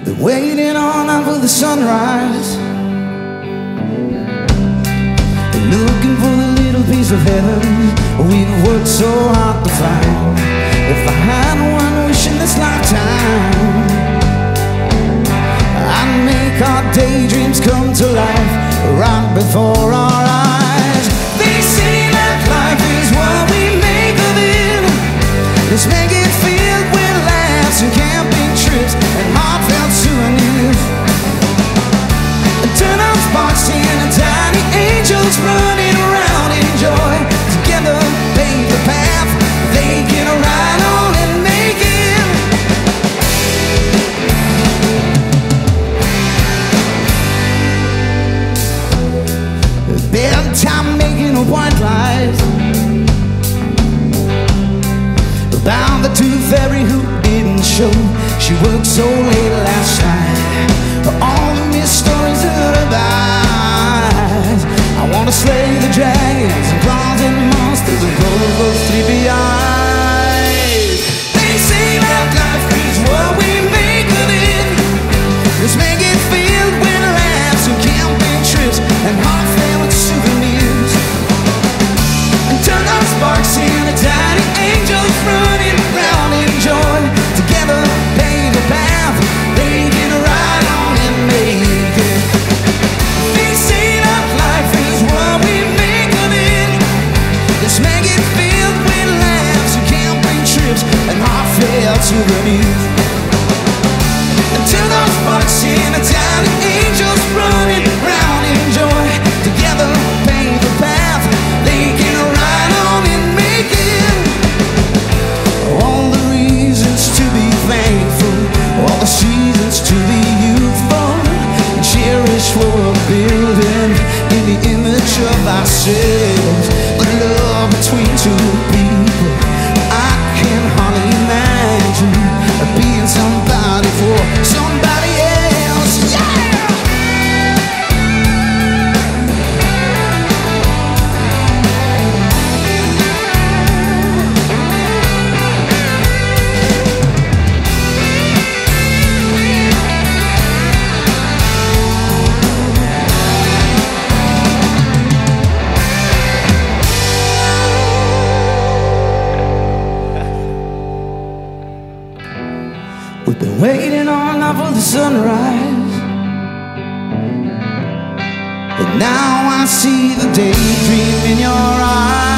Been waiting all night for the sunrise, been looking for the little piece of heaven we've worked so hard to find. If I had one wish in this lifetime, I'd make our daydreams come to life right before our eyes. They say that life is what we make of it. Let's make it filled with laughs and camping trips and heartfelt souvenirs. Turn up sparks in and tiny angels running around in joy. Together pave the path they can ride on and make it. Bedtime making a white lies about the tooth fairy who didn't show. She worked so late last night. All the missed stories lullabies. I wanna slay the dragons and closet monsters and close those sleepy eyes. They say that life is what we make of it. Let's make it filled with laughs and camping trips and heartfelt souvenirs. And turn our sparks into tiny angels running round in joy. Together pave the path they can ride on and make it. They say that life is what we make of it. Let's make it filled with laughs and camping trips and heartfelt souvenirs. And turn our sparks into tiny angels running round in joy. Together pave the path they can ride on and make it. All the reasons to be thankful, all the seasons to be youthful, cherish what we're building in the image of ourselves. The love between two people, I can hardly imagine being somebody for somebody else. Yeah! We've been waiting all night for the sunrise, and now I see the daydream in your eyes.